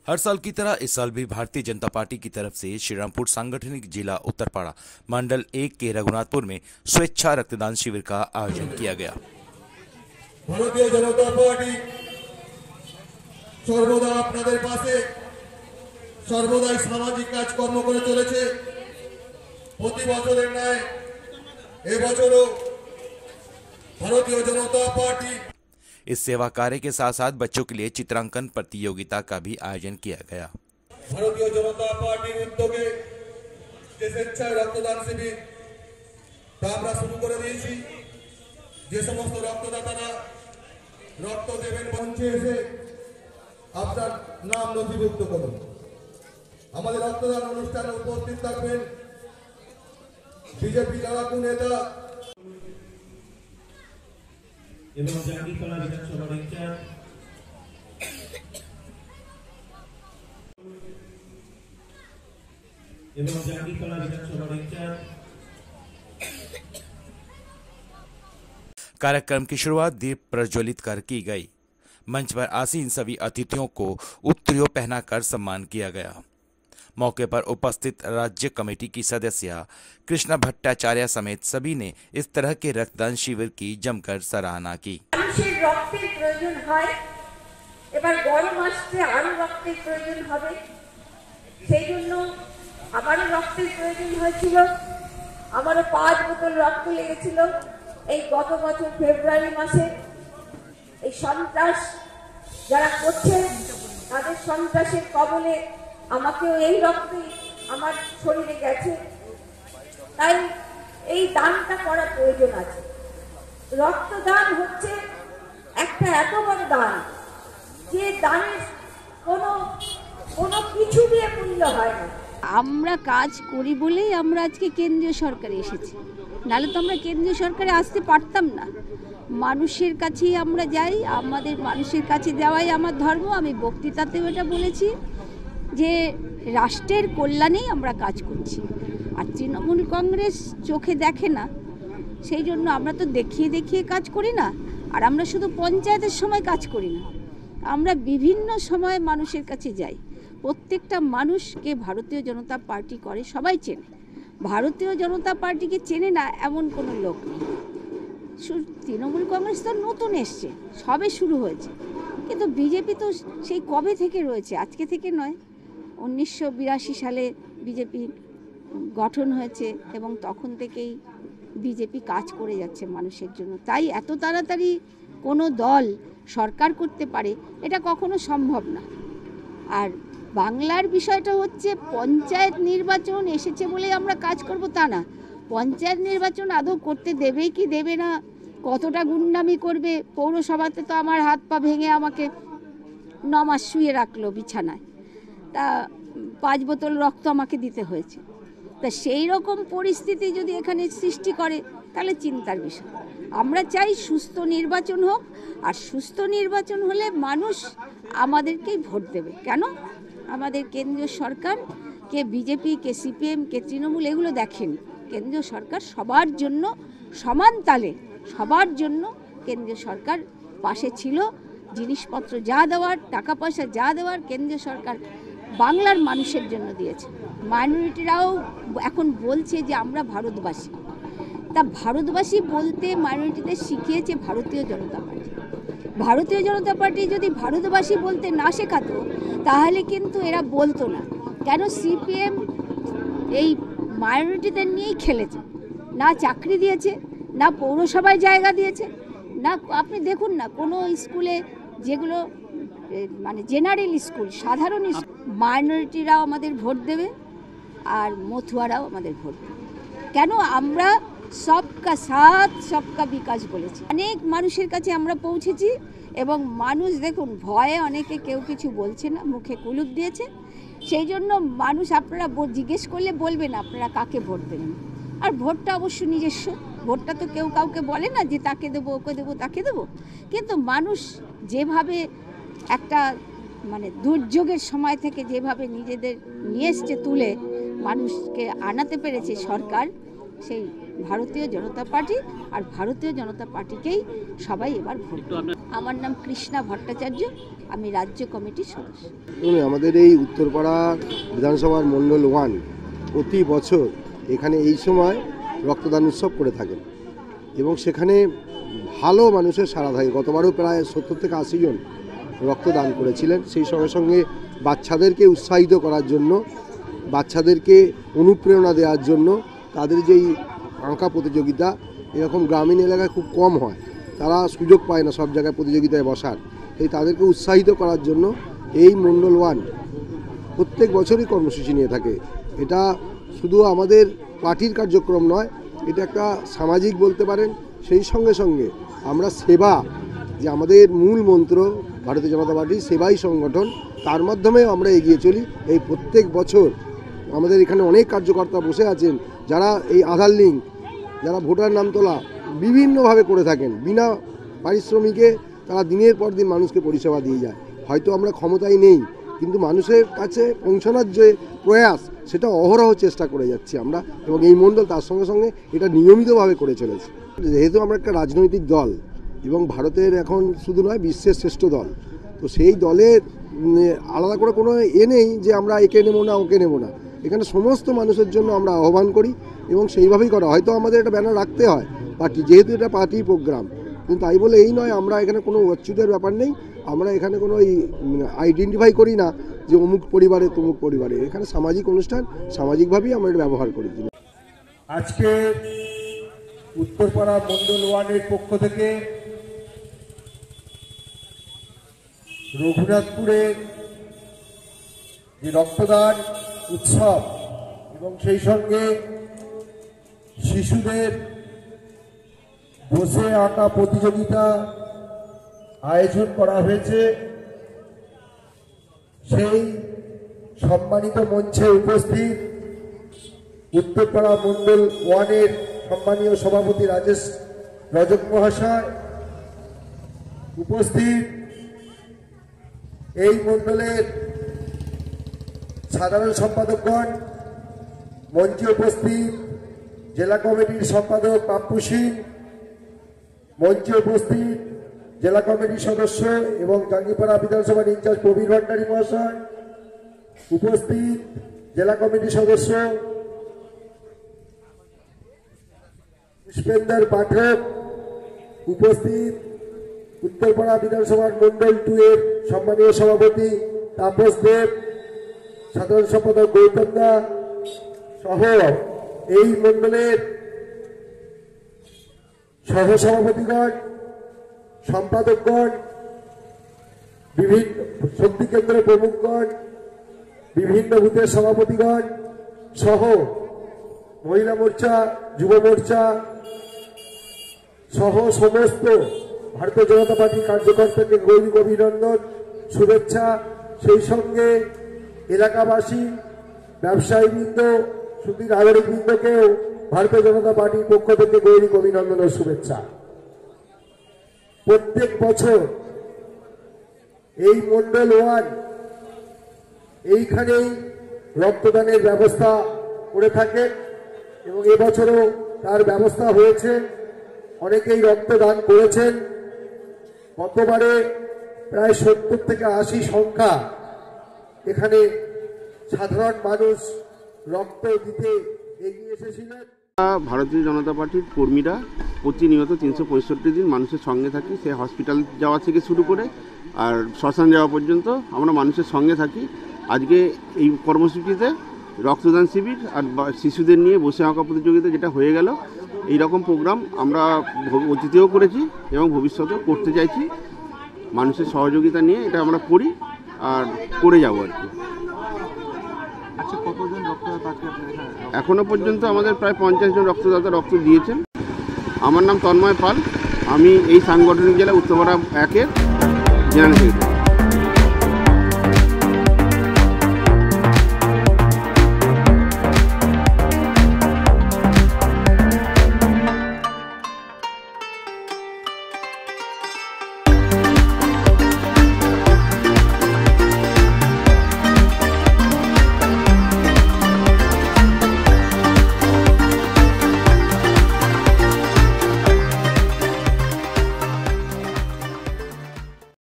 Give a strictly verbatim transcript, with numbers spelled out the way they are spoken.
हर साल की तरह इस साल भी भारतीय जनता पार्टी की तरफ से श्रीरामपुर सांगठनिक जिला उत्तरपाड़ा मंडल एक के रघुनाथपुर में स्वेच्छा रक्तदान शिविर का आयोजन किया गया। भारतीय जनता पार्टी सर्वदा आपनादेर पाशे सर्वदाई सामाजिक काजकर्म करे चलेছে। प्रति बछरेर न्याय এবছরও भारतीय जनता पार्टी इस सेवा कार्य के साथ साथ बच्चों के लिए चित्रांकन प्रतियोगिता का भी आयोजन किया गया। भारतीय जनता पार्टी उद्योगे যে স্বেচ্ছায় রক্তদান শিবির তা আমরা শুরু করে দিয়েছি। যে সমস্ত রক্তদাতারা রক্ত দেবেন মঞ্চে এসে আপনার নাম নথিভুক্ত করুন। আমাদের রক্তদান অনুষ্ঠানে উপস্থিত থাকবেন বিজেপি লড়াকু নেতা এবং জাঙ্গিপাড়া বিধানসভার ইনচার্জ এবং জাঙ্গিপাড়া विधानसभा इंचार्ज। कार्यक्रम की शुरुआत दीप प्रज्वलित कर की गई। मंच पर आसीन सभी अतिथियों को उत्तरीय पहनाकर सम्मान किया गया। मौके पर उपस्थित राज्य कमेटी की सदस्य कृष्णा भट्टाचार्य समेत सभी ने इस तरह के रक्तदान शिविर की जमकर सराहना की। रक्तेर प्रयोजन হয় এবার গরম আসছে আরো রক্তের প্রয়োজন হবে সেই জন্য আমারও রক্তের প্রয়োজন হয়েছিল। আমারও পাঁচ বোতল রক্ত লেগেছিল এই গত বছর ফেব্রুয়ারি মাসে। এই সন্ত্রাস যারা করছে তাদের সন্ত্রাসের কবলে আমাকেও এই রক্তই আমার শরীরে গেছে, তাই এই দানটা করা প্রয়োজন আছে। রক্তদান হচ্ছে একটা এত বড় দান যে দানের কোনো কোনো কিছু দিয়ে মূল্য হয় না। আমরা কাজ করি বলেই আমরা আজকে কেন্দ্রীয় সরকারে এসেছি, নাহলে তো আমরা কেন্দ্রীয় সরকারে আসতে পারতাম না। মানুষের কাছেই আমরা যাই, আমাদের মানুষের কাছে যাওয়াই আমার ধর্ম। আমি বক্তৃতাতেও এটা বলেছি যে রাষ্ট্রের কল্যাণেই আমরা কাজ করছি। আর তৃণমূল কংগ্রেস চোখে দেখে না, সেই জন্য আমরা তো দেখিয়ে দেখিয়ে কাজ করি না। আর আমরা শুধু পঞ্চায়েতের সময় কাজ করি না, আমরা বিভিন্ন সময় মানুষের কাছে যাই। প্রত্যেকটা মানুষকে ভারতীয় জনতা পার্টি করে সবাই চেনে, ভারতীয় জনতা পার্টিকে চেনে না এমন কোনো লোক নেই। তৃণমূল কংগ্রেস তো নতুন এসছে, সবে শুরু হয়েছে, কিন্তু বিজেপি তো সেই কবে থেকে রয়েছে, আজকে থেকে নয়। উনিশশো বিরাশি সালে বিজেপি গঠন হয়েছে এবং তখন থেকেই বিজেপি কাজ করে যাচ্ছে মানুষের জন্য। তাই এত তাড়াতাড়ি কোনো দল সরকার করতে পারে এটা কখনো সম্ভব না। আর বাংলার বিষয়টা হচ্ছে পঞ্চায়েত নির্বাচন এসেছে বলে আমরা কাজ করব তা না। পঞ্চায়েত নির্বাচন আদৌ করতে দেবে কি দেবে না, কতটা গুন্ডামি করবে। পৌরসভাতে তো আমার হাত পা ভেঙে আমাকে ন মাস শুয়ে রাখলো বিছানায়, তা পাঁচ বোতল রক্ত আমাকে দিতে হয়েছে। তা সেই রকম পরিস্থিতি যদি এখানে সৃষ্টি করে তাহলে চিন্তার বিষয়। আমরা চাই সুস্থ নির্বাচন হোক, আর সুস্থ নির্বাচন হলে মানুষ আমাদেরকেই ভোট দেবে। কেন? আমাদের কেন্দ্রীয় সরকার কে বিজেপি কে সিপিএম কে তৃণমূল এগুলো দেখেনি। কেন্দ্রীয় সরকার সবার জন্য সমান তালে, সবার জন্য কেন্দ্রীয় সরকার পাশে ছিল। জিনিসপত্র যা দেওয়ার, টাকা পয়সা যা দেওয়ার কেন্দ্রীয় সরকার বাংলার মানুষের জন্য দিয়েছে। মাইনরিটিরাও এখন বলছে যে আমরা ভারতবাসী। তা ভারতবাসী বলতে মাইনরিটিদের শিখিয়েছে ভারতীয় জনতা পার্টি। ভারতীয় জনতা পার্টি যদি ভারতবাসী বলতে না শেখাতো তাহলে কিন্তু এরা বলতো না। কেন? সিপিএম এই মাইনরিটিদের নিয়েই খেলেছে, না চাকরি দিয়েছে, না পৌরসভায় জায়গা দিয়েছে, না আপনি দেখুন না কোনো স্কুলে যেগুলো মানে জেনারেল স্কুল, সাধারণ স্কুল, মাইনরিটিরাও আমাদের ভোট দেবে আর মথুয়ারাও আমাদের ভোট দেবে। কেন? আমরা সবকা সাথ সবকা বিকাশ বলেছি। অনেক মানুষের কাছে আমরা পৌঁছেছি এবং মানুষ দেখুন ভয়ে অনেকে কেউ কিছু বলছে না, মুখে কুলুপ দিয়েছে। সেই জন্য মানুষ আপনারা জিজ্ঞেস করলে বলবেন আপনারা কাকে ভোট দেবেন। আর ভোটটা অবশ্য নিজস্ব, ভোটটা তো কেউ কাউকে বলে না যে তাকে দেবো ওকে দেবো তাকে দেবো। কিন্তু মানুষ যেভাবে একটা মানে দুর্যোগের সময় থেকে যেভাবে নিজেদের নিয়ে এসছে তুলে মানুষকে আনাতে পেরেছে সরকার, সেই ভারতীয় জনতা পার্টি, আর ভারতীয় জনতা পার্টিকেই সবাই এবার ভোট। আমার নাম কৃষ্ণা ভট্টাচার্য, আমি রাজ্য কমিটির সদস্য। আমাদের এই উত্তরপাড়া বিধানসভার মণ্ডল ওয়ান প্রতি বছর এখানে এই সময় রক্তদান উৎসব করে থাকেন এবং সেখানে ভালো মানুষের সাড়া থাকে। গতবারও প্রায় সত্তর থেকে আশি জন রক্তদান করেছিলেন। সেই সঙ্গে সঙ্গে বাচ্চাদেরকে উৎসাহিত করার জন্য, বাচ্চাদেরকে অনুপ্রেরণা দেওয়ার জন্য তাদের যেই আঁকা প্রতিযোগিতা এরকম গ্রামীণ এলাকায় খুব কম হয়, তারা সুযোগ পায় না সব জায়গায় প্রতিযোগিতায় বসার, এই তাদেরকে উৎসাহিত করার জন্য এই মণ্ডল ওয়ান প্রত্যেক বছরই কর্মসূচি নিয়ে থাকে। এটা শুধু আমাদের পার্টির কার্যক্রম নয়, এটা একটা সামাজিক বলতে পারেন। সেই সঙ্গে সঙ্গে আমরা সেবা, যে আমাদের মূল মন্ত্র ভারতীয় জনতা পার্টির সেবাই সংগঠন, তার মাধ্যমে আমরা এগিয়ে চলি। এই প্রত্যেক বছর আমাদের এখানে অনেক কার্যকর্তা বসে আছেন যারা এই আধার লিঙ্ক, যারা ভোটার নাম তোলা বিভিন্নভাবে করে থাকেন, বিনা পারিশ্রমিকে তারা দিনের পর দিন মানুষকে পরিষেবা দিয়ে যায়। হয়তো আমরা ক্ষমতায় নেই, কিন্তু মানুষের কাছে পৌঁছানোর যে প্রয়াস সেটা অহরহ চেষ্টা করে যাচ্ছি আমরা, এবং এই মণ্ডল তার সঙ্গে সঙ্গে এটা নিয়মিতভাবে করে চলেছে। যেহেতু আমরা একটা রাজনৈতিক দল এবং ভারতের এখন শুধু নয় বিশ্বের শ্রেষ্ঠ দল, তো সেই দলের আলাদা করে কোনো এ নেই যে আমরা একে নেবো না ওকে নেবো না। এখানে সমস্ত মানুষের জন্য আমরা আহ্বান করি এবং সেইভাবেই করা। হয়তো আমাদের একটা ব্যানার রাখতে হয় পার্টি, যেহেতু এটা পার্টি প্রোগ্রাম, কিন্তু তাই বলে এই নয় আমরা এখানে কোনো অচ্যুতের ব্যাপার নেই। আমরা এখানে কোনো এই আইডেন্টিফাই করি না যে অমুক পরিবারে তমুক পরিবারে। এখানে সামাজিক অনুষ্ঠান, সামাজিকভাবেই আমরা এটা ব্যবহার করি। আজকে উত্তরপাড়া মণ্ডল ওয়ানের পক্ষ থেকে রঘুনাথপুরে যে রক্তদান উৎসব এবং সেই সঙ্গে শিশুদের বসে আঁকা প্রতিযোগিতা আয়োজন করা হয়েছে, সেই সম্মানিত মঞ্চে উপস্থিত উত্তরপাড়া মণ্ডল ওয়ানের সম্মানীয় সভাপতি রাজেশ রজক মহাশয়, উপস্থিত এই মণ্ডলের সাধারণ সম্পাদকগণ, মঞ্চে উপস্থিত জেলা কমিটির সম্পাদক পাপ্পু সিং, মঞ্চে উপস্থিত জেলা কমিটির সদস্য এবং জাঙ্গিপাড়া বিধানসভার ইনচার্জ প্রবীর ভান্ডারী মহাশয়, উপস্থিত জেলা কমিটির সদস্য পুষ্পেন্দর পাঠক, উপস্থিত উত্তরপাড়া বিধানসভার মন্ডল টু এর সম্মানীয় সভাপতি তাপস দেব, সাধারণ সম্পাদক গৌতম দা সহ এই মন্ডলের সহসভাপতিগণ, সম্পাদকগণ, বিভিন্ন শক্তি কেন্দ্রের প্রমুখগণ, বিভিন্ন বুথের সভাপতিগণ সহ মহিলা মোর্চা, যুব মোর্চা সহ সমস্ত ভারতীয় জনতা পার্টির কার্যকর্তাকে গৌরী অভিনন্দন, শুভেচ্ছা। সেই সঙ্গে এলাকাবাসী, ব্যবসায়ীবৃন্দ, শুধু নাগরিকবৃন্দকেও ভারতীয় জনতা পার্টির পক্ষ থেকে গৌরী অভিনন্দন ও শুভেচ্ছা। প্রত্যেক বছর এই মণ্ডল ওয়ান এইখানেই রক্তদানের ব্যবস্থা করে থাকেন এবং এবছরও তার ব্যবস্থা হয়েছে। অনেকেই রক্তদান করেছেন। গতবারে প্রায় সত্তর থেকে আশি সংখ্যা এখানে সাধারণ মানুষ রক্ত দিতে এগিয়ে এসেছিলেন। ভারতীয় জনতা পার্টির কর্মীরা প্রতিনিয়ত তিনশো পঁয়ষট্টি দিন মানুষের সঙ্গে থাকি, সে হসপিটাল যাওয়া থেকে শুরু করে আর শ্মশান যাওয়া পর্যন্ত আমরা মানুষের সঙ্গে থাকি। আজকে এই কর্মসূচিতে রক্তদান শিবির আর শিশুদের নিয়ে বসে আঁকা প্রতিযোগিতা যেটা হয়ে গেল, এই রকম প্রোগ্রাম আমরা অতীতেও করেছি এবং ভবিষ্যতেও করতে চাইছি। মানুষের সহযোগিতা নিয়ে এটা আমরা করি আর করে যাব আর কি। এখনো পর্যন্ত আমাদের প্রায় পঞ্চাশ জন রক্তদাতা রক্ত দিয়েছেন। আমার নাম তন্ময় পাল, আমি এই সাংগঠনিক জেলা উত্তরপাড়া একের জেনারেল সেক্রেটারি।